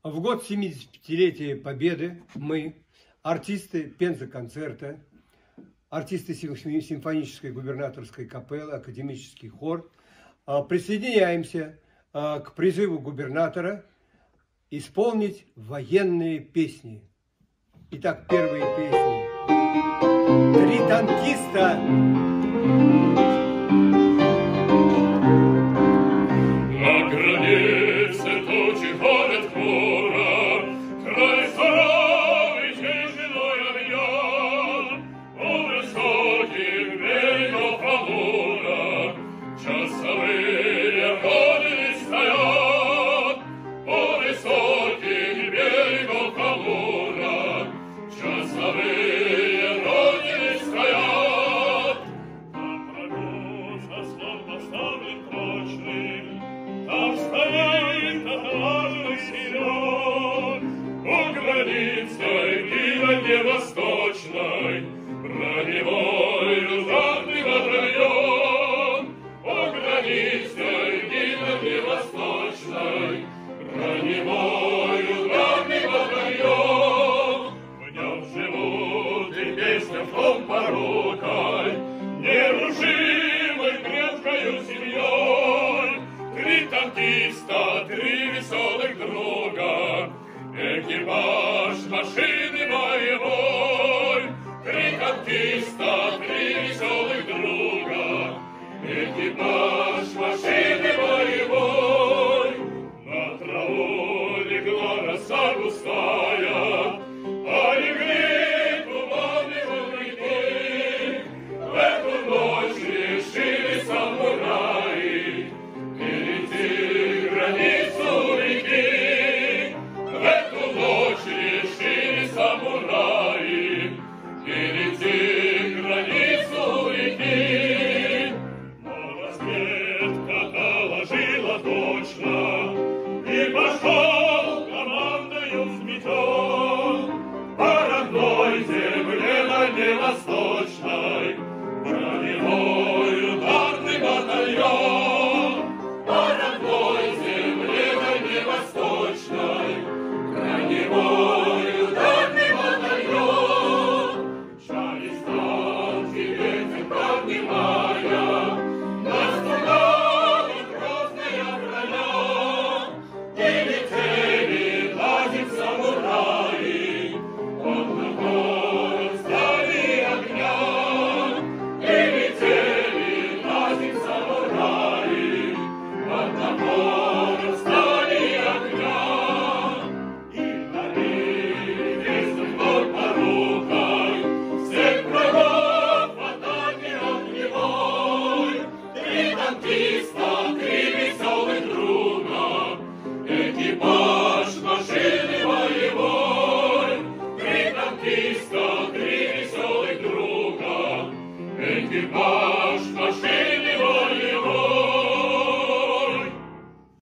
В год 75-летия Победы мы, артисты Пенза-концерта, артисты симфонической губернаторской капеллы, академический хор, присоединяемся к призыву губернатора исполнить военные песни. Итак, первые песни. «Три танкиста». На границе тучи ходят хмуро, край суровый, тяжелой огня. У высоких берегов Амура часовые родины стоят. У высоких берегов Амура часовые родины стоят. Там врагу заслон поставлен прочный, там стоит отлаженный силен. У границы гибели восточной броневой ударный батальон. У границы гибели восточной броневой ударный батальон. В нем живут и песня в том порукой, нерушимой предкою семьей. Три танкиста, три веселых друга, экипаж машины боевой. Три танкиста, три веселых друга, экипаж машины боевой. На траву легла роса густая, а легли туманные волны. В эту ночь решили самураи перейти границу реки. В эту ночь решили самураи перейти границу реки. Но разведка доложила точно, и пошел командою взметен по родной земле дальневосточной броневой ударный батальон. По родной земле дальневосточной броневой ударный батальон. Через танки ветер поднимая, наступала грозная броня. И летели на земь самураи, под напором стали огня. И летели на земь самураи, под напором стали огня. И дарили весом под порукой всех врагов в атаке огневой. Три танкиста, три веселых друга, экипаж машины боевой. Три танкиста, три веселых друга, экипаж